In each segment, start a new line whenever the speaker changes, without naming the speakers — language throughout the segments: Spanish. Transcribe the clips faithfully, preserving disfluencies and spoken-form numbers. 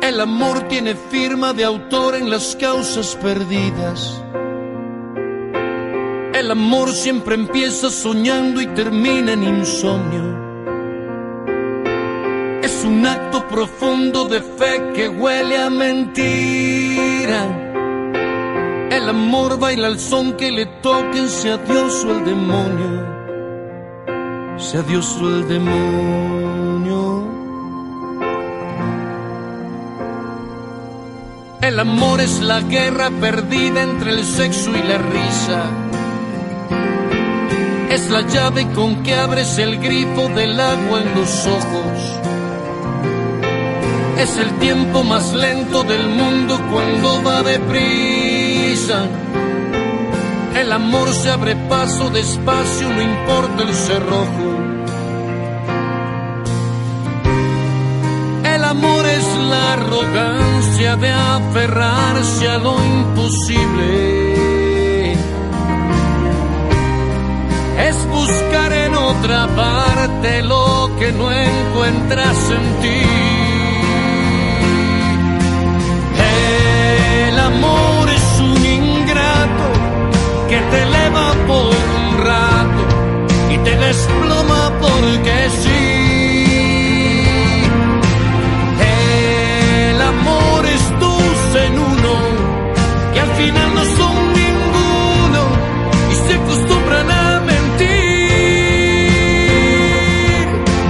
El amor tiene firma de autor en las causas perdidas. El amor siempre empieza soñando y termina en insomnio. Es un acto profundo de fe que huele a mentira. El amor baila al son que le toquen, sea Dios o el demonio, sea Dios o el demonio. El amor es la guerra perdida entre el sexo y la risa. Es la llave con que abres el grifo del agua en los ojos. Es el tiempo más lento del mundo cuando va deprisa. El amor se abre paso despacio, no importa el cerrojo. El amor es la arrogancia de aferrarse a lo imposible. Es buscar en otra parte lo que no encuentras en ti. El amor es un ingrato que te eleva por un rato y te desploma porque sí. El amor es dos en uno, que al final no son ninguno y se acostumbran a mentir.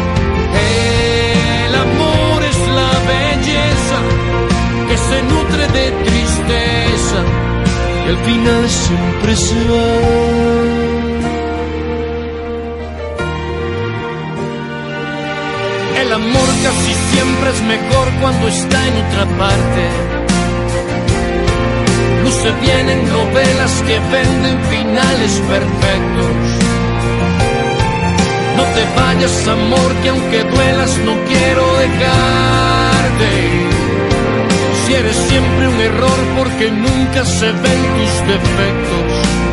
El amor es la belleza que se nutre de tristeza y al final siempre se va. El amor casi siempre es mejor cuando está en otra parte. Luce bien en novelas que venden finales perfectos. No te vayas, amor, que aunque duelas no quiero dejarte. Si eres siempre un error porque nunca se ven tus defectos.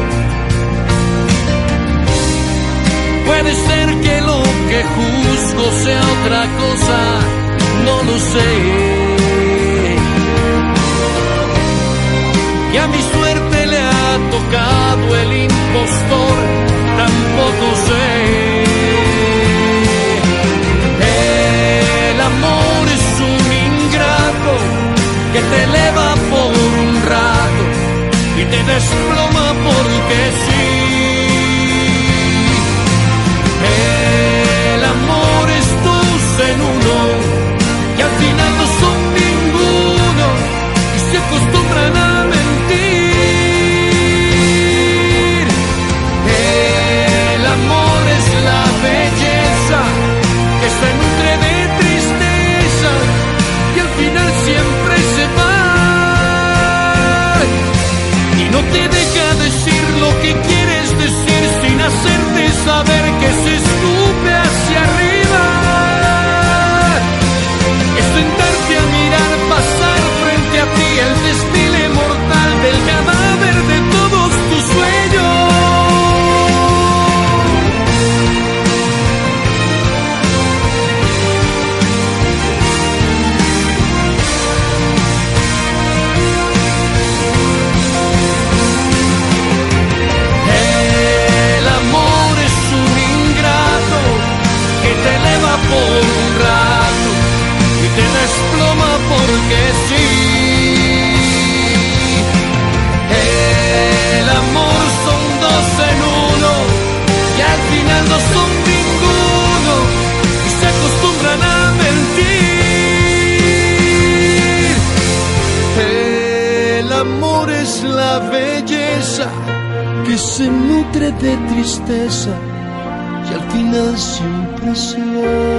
Puede ser que lo que juzgo sea otra cosa, no lo sé. Y a mi suerte le ha tocado el impostor, tampoco sé. El amor es un ingrato que te eleva por un rato y te desploma porque sí. El amor es dos en uno, y al final no son ninguno y se acostumbran a mentir. El amor es la belleza que se nutre de tristeza y al final siempre se va. Y no te deja decir lo que quieres decir sin hacerte saber que se escupe hacia arriba. Es sentarte a mirar pasar frente a ti el desfile mortal del cadáver de todos tus sueños. El amor es un ingrato que te eleva por un rato y te desploma porque sí. El amor son dos en uno y al final no son ninguno y se acostumbran a mentir. El amor es la belleza que se nutre de tristeza y al final siempre se va.